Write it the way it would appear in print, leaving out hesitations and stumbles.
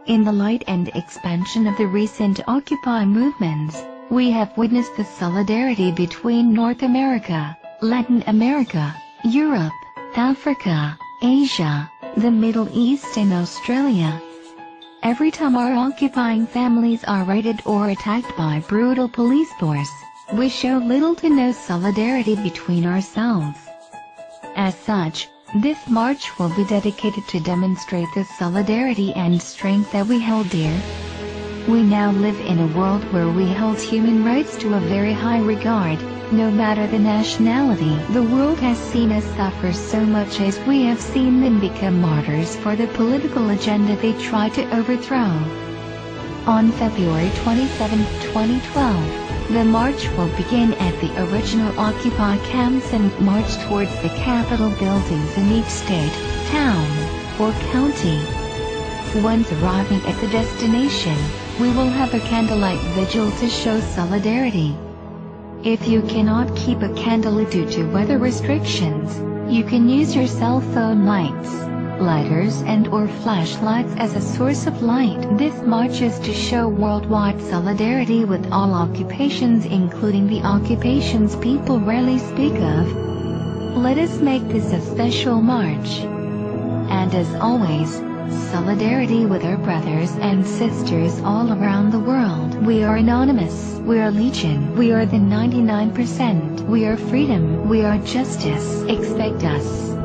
In the light and expansion of the recent Occupy movements, we have witnessed the solidarity between North America, Latin America, Europe, Africa, Asia, the Middle East and Australia. Every time our occupying families are raided or attacked by brutal police force, we show little to no solidarity between ourselves. As such, this march will be dedicated to demonstrate the solidarity and strength that we hold dear. We now live in a world where we hold human rights to a very high regard, no matter the nationality. The world has seen us suffer so much as we have seen them become martyrs for the political agenda they try to overthrow. On February 27, 2012, the march will begin at the original Occupy camps and march towards the Capitol buildings in each state, town, or county. Once arriving at the destination, we will have a candlelight vigil to show solidarity. If you cannot keep a candle due to weather restrictions, you can use your cell phone lights, lighters and/or flashlights as a source of light. This march is to show worldwide solidarity with all occupations, including the occupations people rarely speak of. Let us make this a special march. And as always, solidarity with our brothers and sisters all around the world. We are anonymous. We are legion. We are the 99%. We are freedom. We are justice. Expect us.